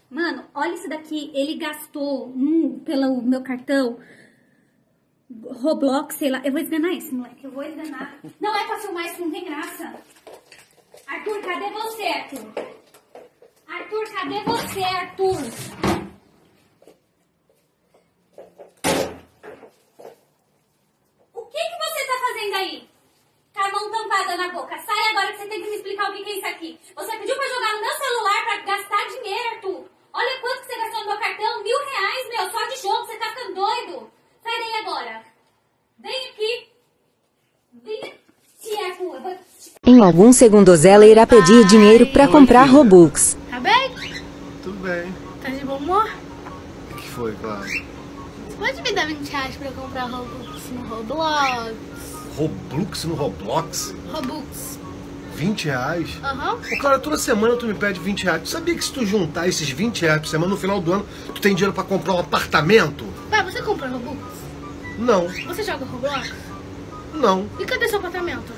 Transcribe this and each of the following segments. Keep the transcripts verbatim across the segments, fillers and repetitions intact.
Mano, olha isso daqui. Ele gastou hum, pelo meu cartão Roblox, sei lá. Eu vou esganar isso, moleque. Eu vou esganar. Não é pra filmar isso, não tem graça. Arthur, cadê você, Arthur? Arthur, cadê você, Arthur? O que que você tá fazendo aí? Com a mão tampada na boca. Sai agora que você tem que me explicar o que que é isso aqui. Você pediu pra jogar no meu celular pra gastar dinheiro, Arthur. Olha quanto que você gastou no meu cartão. Mil reais, meu. Só de jogo. Você tá ficando doido. Sai daí agora. Vem aqui. Vem aqui, Arthur. Eu vou te... Em alguns segundos ela irá pedir dinheiro pra comprar Robux. Tá bem? Tudo bem. Tá de bom humor? O que foi, Clara? Você pode me dar vinte reais pra comprar Robux no Roblox? Roblox no Roblox? Robux. vinte reais? Aham. Uhum. Ô, Clara, toda semana tu me pede vinte reais. Tu sabia que se tu juntar esses vinte reais por semana, no final do ano, tu tem dinheiro pra comprar um apartamento? Pai, você compra Robux? Não. Você joga Roblox? Não. E cadê seu apartamento?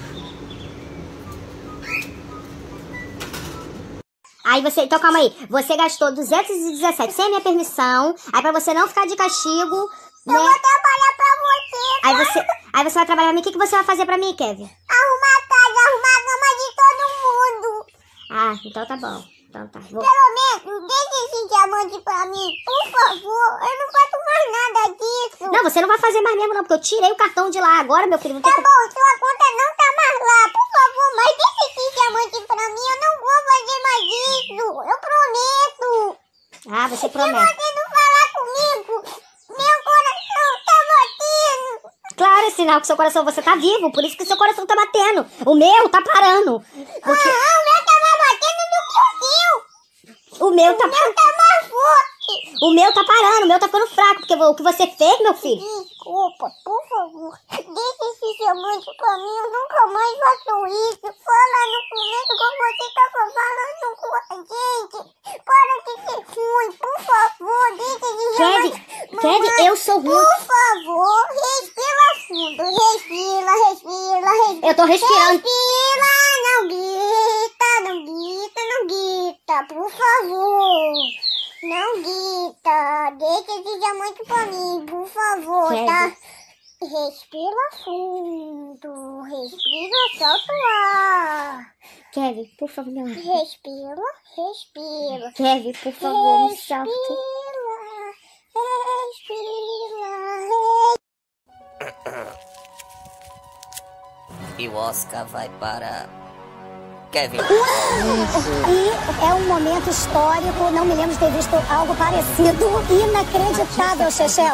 Aí você, então calma aí, você gastou duzentos e dezessete sem minha permissão, aí pra você não ficar de castigo, né? Eu vou trabalhar pra você. Aí você, aí você vai trabalhar pra mim, o que, que você vai fazer pra mim, Kevin? Arrumar a casa, arrumar a cama de todo mundo. Ah, então tá bom, então tá. Vou... Pelo menos, deixa esse diamante pra mim, por favor, eu não faço mais nada disso. Não, você não vai fazer mais mesmo não, porque eu tirei o cartão de lá agora, meu filho. Não Tá tem... bom, sua conta não tá mais lá, por favor, mas deixa esse diamante pra mim, eu não vou fazer mais isso, eu prometo. Ah, você Se promete. você não falar comigo, meu coração tá batendo. Claro, é sinal que seu coração, você tá vivo, por isso que seu coração tá batendo. O meu tá parando. Porque... Ah, o meu tá mais batendo do que o seu. O meu tá... O meu tá mais forte. O meu tá parando, o meu tá ficando fraco, porque o que você fez, meu filho... Desculpa, por favor, deixa esse diamante pra mim, eu nunca mais faço isso. Fala no começo como você tava falando com a gente. Para de ser ruim, por favor, deixa esse diamante. Kevin, Kevin, eu sou ruim. Por favor, respira fundo, respira, respira, respira. Eu tô respirando. Respira, não grita, não grita, não grita, por favor. Não grita, deixa esse diamante pra mim, por favor, Kevin. tá? Respira fundo, respira, solta o ar. Kevin, por favor, não. Respira, respira. Kevin, por favor, me Respira, solte. respira. E o Oscar vai para Kevin. E é um momento histórico, não me lembro de ter visto algo parecido. Inacreditável, Chechel.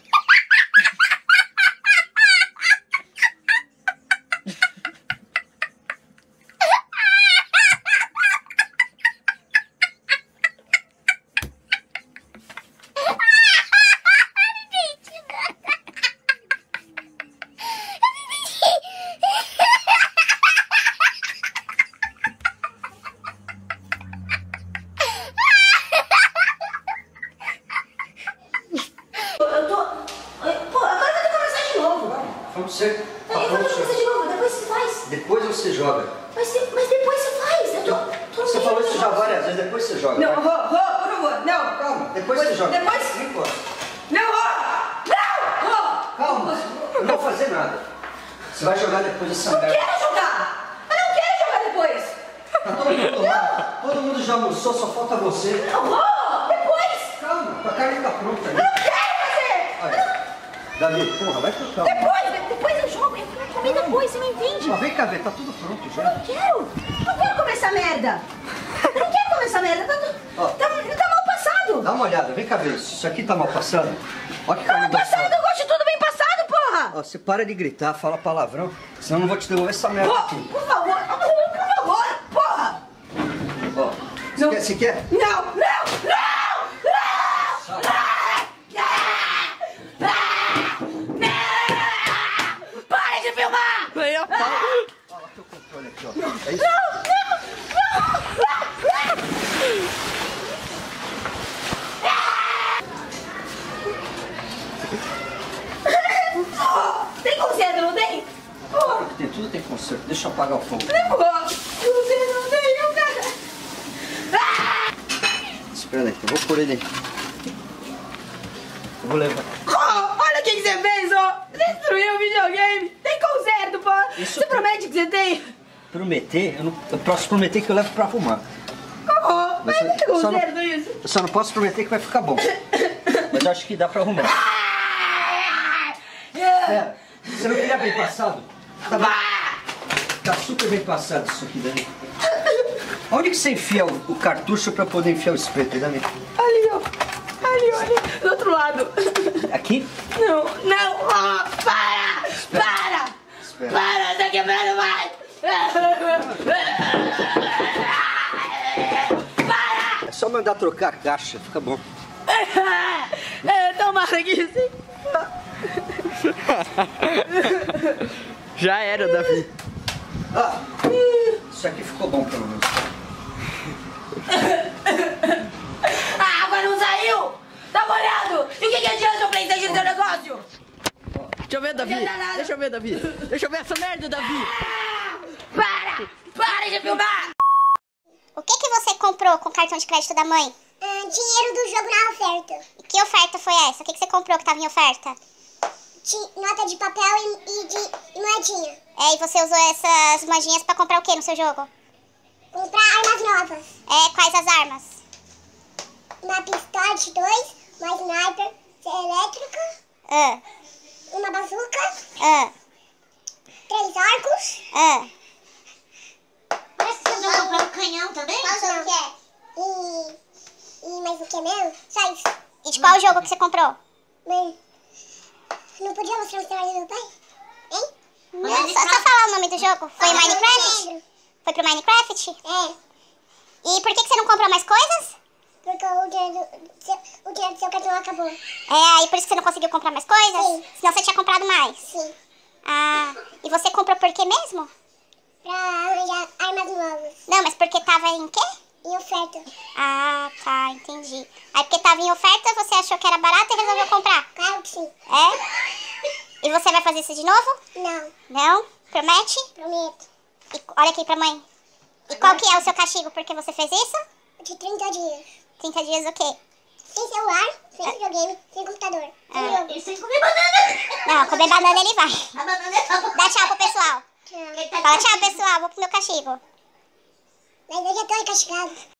Você, tá Eu vou pronto, começar de novo, depois você faz. depois você joga. Mas, se- mas depois você faz. Eu tô, tô Você no falou meio isso do já negócio. várias vezes, depois você joga. Não, vai. Rô, Rô, por favor, não. Calma, depois você joga. Depois? Não importa. Não, Rô! Não, Rô! Calma, eu não vou fazer nada. Você vai jogar depois dessa Não merda. quero jogar! Eu não quero jogar depois! Tá todo mundo lá, todo mundo já almoçou, só falta você. Não, Rô! Depois! Calma, tua carne tá pronta. Eu Né? não quero fazer! Olha, Davi, porra, vai com calma. Depois, depois eu jogo. Eu quero comer depois, você não entende? Mas vem cá ver, tá tudo pronto já. Não quero! Não quero comer essa merda! Eu não quero comer essa merda! Tá, Ó. tá, tá mal passado! Dá uma olhada, vem cá ver. Isso aqui tá mal passado. Olha que Tá carne mal passado! gostosa. Eu gosto de tudo bem passado, porra! Ó, você para de gritar, fala palavrão, senão eu não vou te devolver essa merda Rô, aqui. por favor, por favor, porra! Ó, você Não. quer? Você quer? Não, não, não! Não! Para de filmar! Olha teu controle aqui, ó. É isso? Tem conserto, não tem? Claro que tem, tudo tem conserto. Deixa eu apagar o fogo. Não tem, não tem, eu quero. Esse Espera aí, eu vou pôr ele. Eu vou levar. Oh, olha o que, que você fez, ó! Destruiu o videogame! Tem conserto, pô! Isso Você promete que você tem? Prometer? Eu, não, eu posso prometer que eu levo pra arrumar. Oh, mas Mas tem eu só conserto não- isso? Eu só não posso prometer que vai ficar bom. Mas eu acho que dá pra arrumar. Pera, você não queria bem passado? Tá, bem- tá super bem passado isso aqui, Dani. Onde que você enfia o, o cartucho pra poder enfiar o espeto, Dani? Ali, ó. Ali, olha. Do outro lado. Aqui? Não, não. Oh, para! Para! Espera. Para, tá quebrando mais! É só mandar trocar a caixa, fica bom. É, tomara que sim. Já era, Davi. Ah, isso aqui ficou bom pelo menos. A água não saiu! Tá molhado! E o que, que adianta o PlayStation do negócio? Deixa eu ver, Davi. Deixa eu ver, Davi. Deixa eu ver essa merda, Davi. Para! Para de filmar! O que que você comprou com o cartão de crédito da mãe? Ah, dinheiro do jogo na oferta. E que oferta foi essa? O que que você comprou que tava em oferta? Ti- Nota de papel e, e de e moedinha. É, e você usou essas moedinhas pra comprar o que no seu jogo? Comprar armas novas. É, quais as armas? Uma pistola de dois, uma sniper elétrica, Ah, uma bazuca, ah, três arcos. ah. Parece que você comprou um canhão também? Qual jogo que é? E, e mais o que mesmo? Só isso. E de qual jogo que você comprou? Mas não podia mostrar o celular do meu pai? Hein? Não, só, só falar o nome do jogo. Foi Ah, Minecraft? eu lembro. Foi pro Minecraft? É, E por que que você não comprou mais coisas? porque o dinheiro do seu, o dinheiro do seu cartão acabou. É, aí por isso que você não conseguiu comprar mais coisas? Sim. Senão você tinha comprado mais. Sim. Ah, e você comprou por quê mesmo? Pra arranjar armas novas. Não, mas porque tava em quê? Em oferta. Ah, tá, entendi. Aí porque tava em oferta, você achou que era barato e resolveu comprar? Claro que sim. É? E você vai fazer isso de novo? Não, Não? Promete? prometo. E olha aqui pra mãe. E qual que é o seu castigo porque você fez isso? De trinta dias. trinta dias o quê? Sem celular, sem videogame, sem computador. Sem Ah. jogo. E sem comer banana. Não, comer banana ele vai. A banana é só pra... Dá tchau pro pessoal. Tchau. Fala tchau, pessoal. Vou pro meu castigo. Mas eu já tô encastigado.